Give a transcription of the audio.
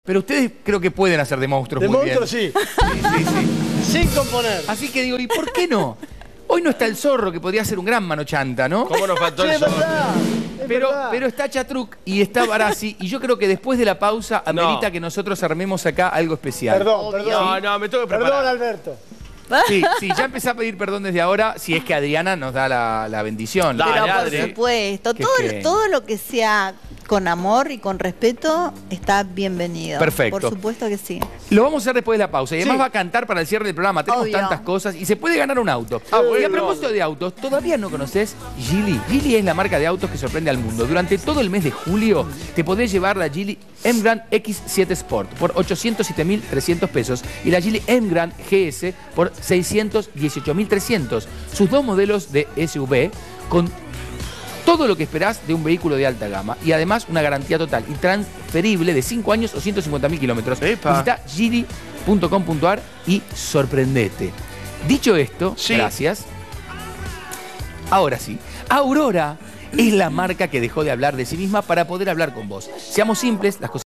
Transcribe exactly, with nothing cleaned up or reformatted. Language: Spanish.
Pero ustedes creo que pueden hacer de monstruos de muy monstruos, bien. sí. Sí, sí, sí. Sin componer. Así que digo, ¿y por qué no? Hoy no está el zorro, que podría ser un gran mano chanta, ¿no? ¿Cómo nos faltó Sí, el es zorro? verdad. Es Pero, verdad. pero está Chatruc y está Barassi, y yo creo que después de la pausa amerita No. que nosotros armemos acá algo especial. Perdón, perdón. No, no, me tengo que Perdón, preparar. Alberto. Sí, sí, ya empecé a pedir perdón desde ahora, si es que Adriana nos da la, la bendición. Dale, Pero por Adri. supuesto, Que- todo, que- todo lo que sea con amor y con respeto está bienvenido. Perfecto. Por supuesto que sí. Lo vamos a hacer después de la pausa. Y además Sí. va a cantar para el cierre del programa. Tenemos Obvio. tantas cosas. Y se puede ganar un auto. Ah, Y a bueno. propósito de autos, ¿todavía no conoces Geely? Geely es la marca de autos que sorprende al mundo. Durante todo el mes de julio te podés llevar la Geely M-Grand X siete Sport por ochocientos siete mil trescientos pesos y la Geely M-Grand G S por seiscientos dieciocho mil trescientos. Sus dos modelos de S U V con todo lo que esperás de un vehículo de alta gama y además una garantía total y transferible de cinco años o ciento cincuenta mil kilómetros. Epa. Visita geely punto com punto ar y sorprendete. Dicho esto, Sí. gracias. Ahora sí, Aurora es la marca que dejó de hablar de sí misma para poder hablar con vos. Seamos simples, las cosas